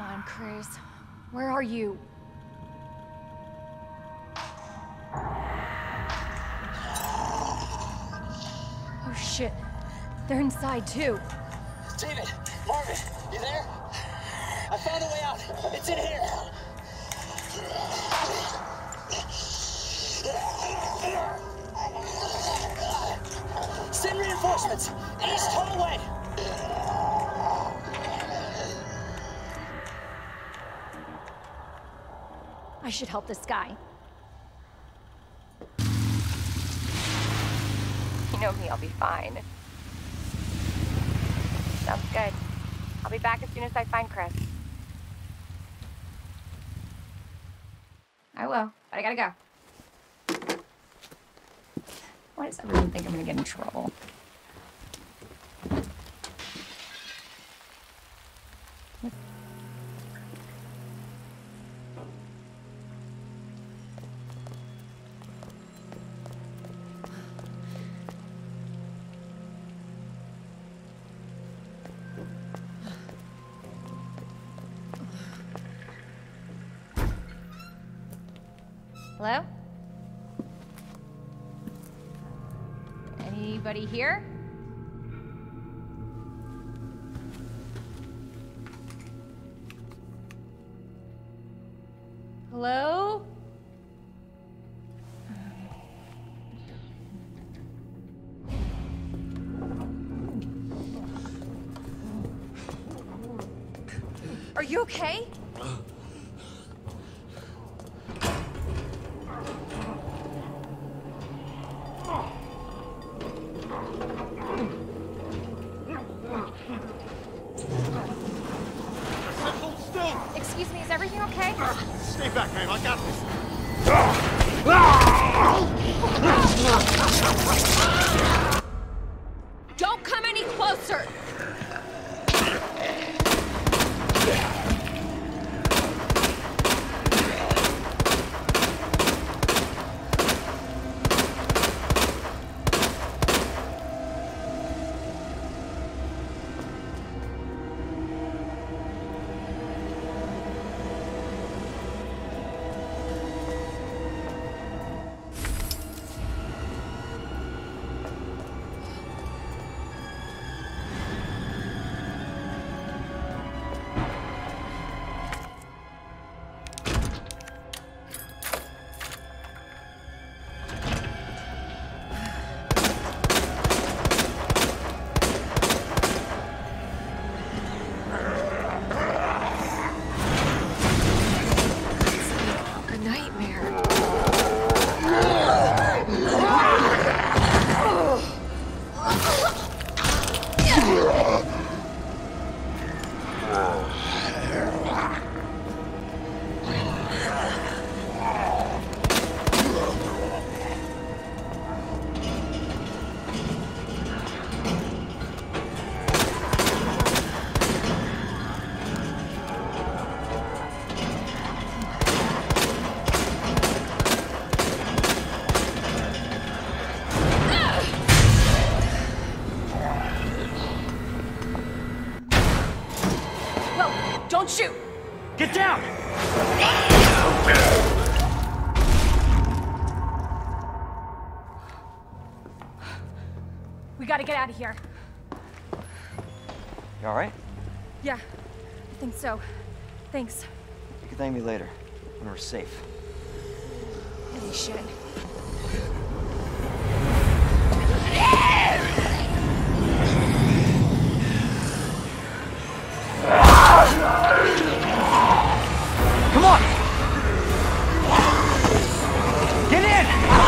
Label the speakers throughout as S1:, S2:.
S1: on, Chris. Where are you? Oh shit. They're inside too.
S2: David! Marvin! You there? I found a way out! It's in here! Send reinforcements! East hallway!
S1: I should help this guy.
S3: You know me, I'll be fine. Sounds good. I'll be back as soon as I find Chris. I will, but I gotta go. Why does everyone think I'm gonna get in trouble? Hello? Anybody here? Hello? Are you okay? Excuse me, is everything okay?
S4: Stay back, ma'am. I got this.
S1: Don't come any closer! Don't shoot!
S2: Get down!
S1: We gotta get out of here.
S5: You alright?
S1: Yeah, I think so. Thanks.
S5: You can thank me later, when we're safe.
S1: Holy shit.
S5: Come on! Get in!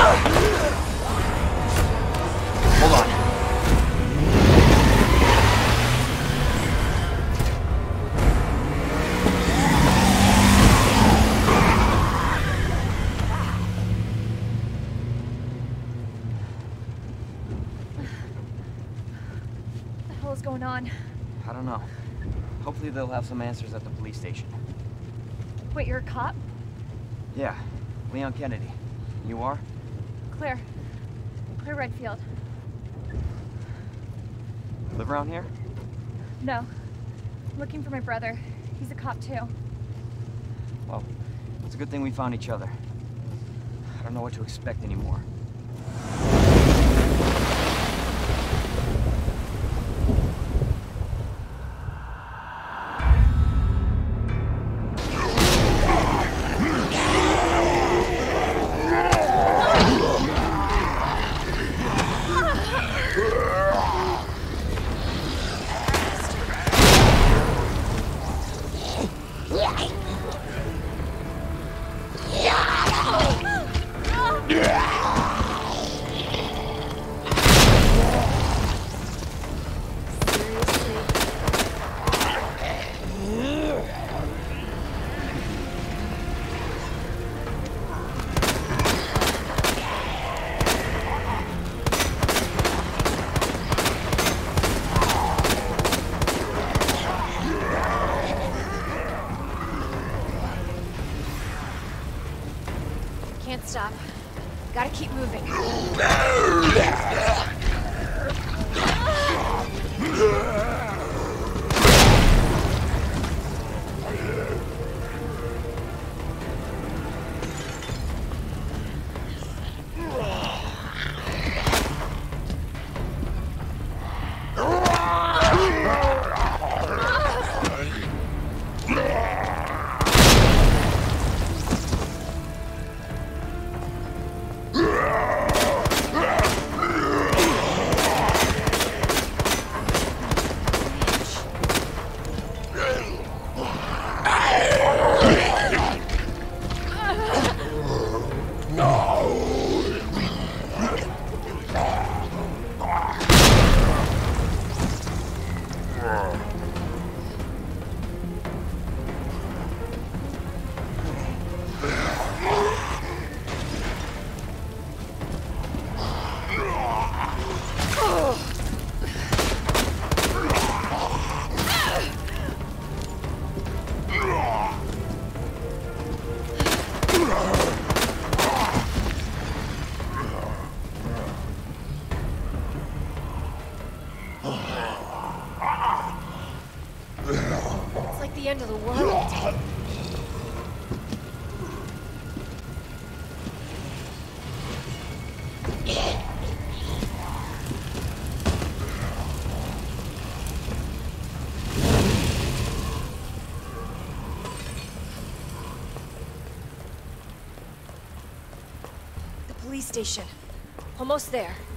S5: Hold on.
S1: What the hell is going on?
S5: I don't know. Hopefully they'll have some answers at the police station.
S1: Wait, you're a cop?
S5: Yeah, Leon Kennedy. You are?
S1: Claire. Claire Redfield.
S5: Live around here?
S1: No. I'm looking for my brother. He's a cop too.
S5: Well, it's a good thing we found each other. I don't know what to expect anymore.
S1: Can't stop. Gotta keep moving. It's like the end of the world. The police station. Almost there.